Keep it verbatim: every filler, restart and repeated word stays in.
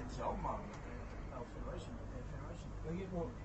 脚蟒。 到 Federation， 对 Federation，有一个